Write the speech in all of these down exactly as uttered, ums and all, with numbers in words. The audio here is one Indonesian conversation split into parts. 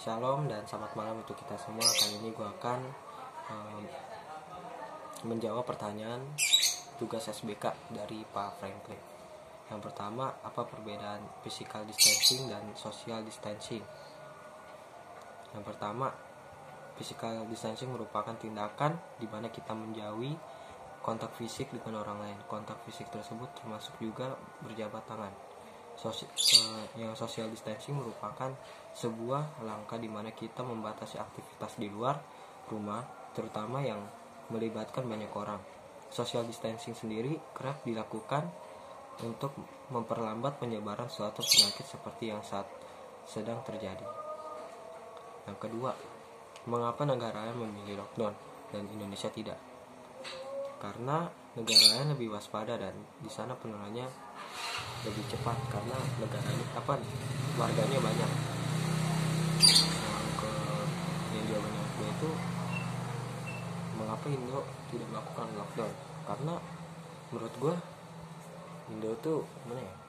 Shalom dan selamat malam untuk kita semua. Kali ini gue akan um, menjawab pertanyaan tugas S B K dari Pak Franklin. Yang pertama, apa perbedaan physical distancing dan social distancing? Yang pertama, physical distancing merupakan tindakan di mana kita menjauhi kontak fisik dengan orang lain. Kontak fisik tersebut termasuk juga berjabat tangan. Sosi, eh, yang social distancing merupakan sebuah langkah di mana kita membatasi aktivitas di luar rumah, terutama yang melibatkan banyak orang. Social distancing sendiri kerap dilakukan untuk memperlambat penyebaran suatu penyakit seperti yang saat sedang terjadi. Yang kedua, mengapa negara lain memilih lockdown dan Indonesia tidak? Karena negara lain lebih waspada dan di sana penularannya lebih cepat karena negara ini apa warganya banyak. Yang ke yang jawabannya gue itu, mengapa Indo tidak melakukan lockdown? Karena menurut gue Indo tuh gimana ya,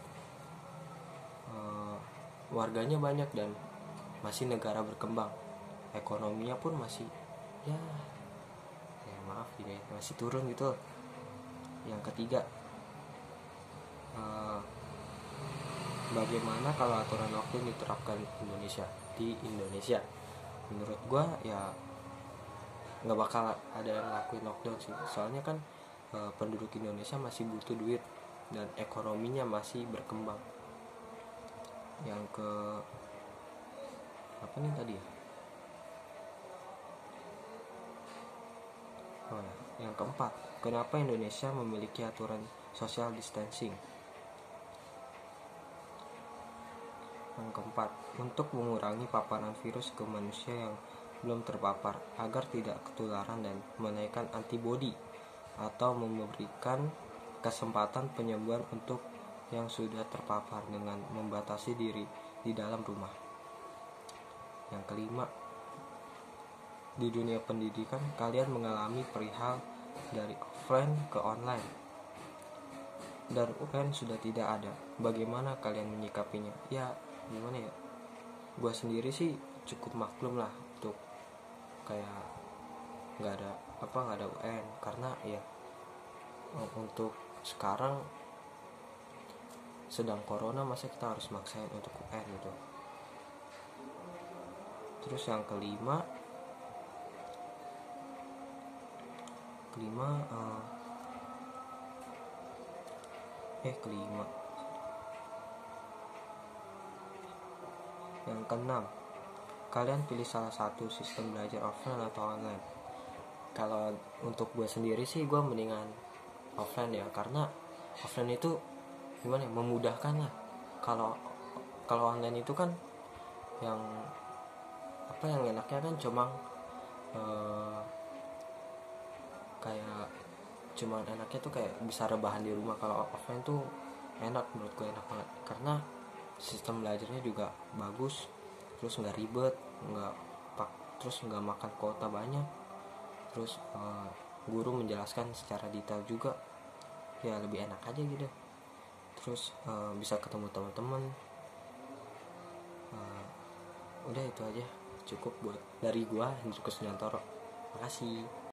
e, warganya banyak dan masih negara berkembang, ekonominya pun masih ya ya maaf ya masih turun gitu. Yang ketiga, Uh, bagaimana kalau aturan lockdown diterapkan Indonesia di Indonesia? Menurut gue ya nggak bakal ada yang ngelakuin lockdown sih, soalnya kan uh, penduduk Indonesia masih butuh duit dan ekonominya masih berkembang. Yang ke apa nih tadi ya? Oh ya, yang keempat, kenapa Indonesia memiliki aturan social distancing? Yang keempat, untuk mengurangi paparan virus ke manusia yang belum terpapar agar tidak ketularan dan menaikkan antibodi atau memberikan kesempatan penyembuhan untuk yang sudah terpapar dengan membatasi diri di dalam rumah. Yang kelima, di dunia pendidikan kalian mengalami perihal dari offline ke online dan U N sudah tidak ada. Bagaimana kalian menyikapinya? Ya gimana ya, gue sendiri sih cukup maklum lah untuk kayak nggak ada apa nggak ada U N, karena ya untuk sekarang sedang corona, masa kita harus maksain untuk U N gitu. Terus yang kelima kelima uh, eh kelima Yang keenam, kalian pilih salah satu sistem belajar offline atau online? Kalau untuk gue sendiri sih gue mendingan offline ya, karena offline itu gimana ya, memudahkan lah. Kalau kalau online itu kan yang apa yang enaknya kan cuma eh, kayak cuman enaknya tuh kayak bisa rebahan di rumah. Kalau offline tuh enak, menurut gue enak banget karena sistem belajarnya juga bagus, terus nggak ribet, nggak pak, terus nggak makan kuota banyak, terus uh, guru menjelaskan secara detail juga, ya lebih enak aja gitu. Terus uh, bisa ketemu teman-teman. Uh, udah itu aja cukup buat dari gua, Hendrikus Nyantoro. Makasih.